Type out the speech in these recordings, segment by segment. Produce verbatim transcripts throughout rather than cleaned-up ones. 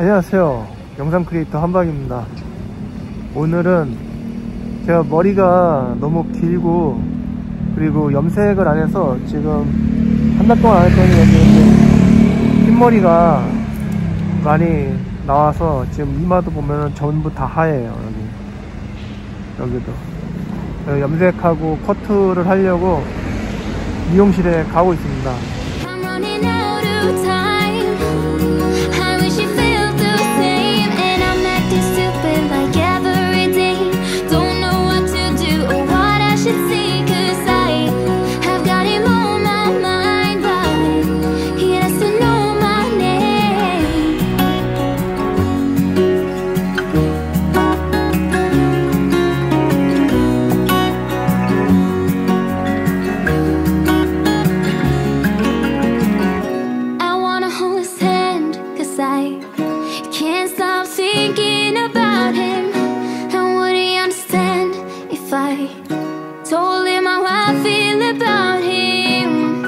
안녕하세요, 영상 크리에이터 한방입니다. 오늘은 제가 머리가 너무 길고 그리고 염색을 안 해서 지금 한 달 동안 안 했더니 여기 흰머리가 많이 나와서 지금 이마도 보면 전부 다 하얘요. 여기 여기도 염색하고 커트를 하려고 미용실에 가고 있습니다. Can't stop thinking about him. And would he understand if I told him how I feel about him?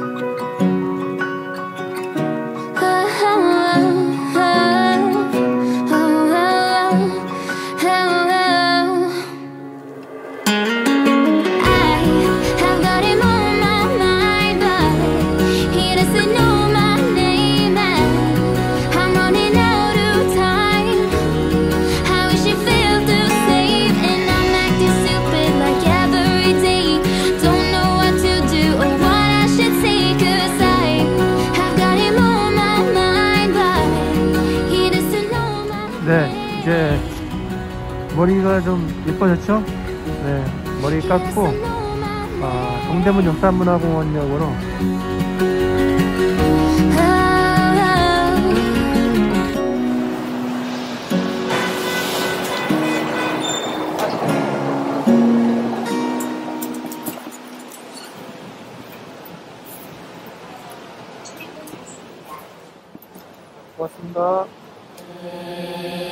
Oh, oh, oh, oh, oh, oh, oh. I have got him on my mind, but he doesn't know my name, and I'm running out. 네, 이제 머리가 좀 예뻐졌죠? 네, 머리 깎고 아, 동대문 역사문화공원역으로 고맙습니다.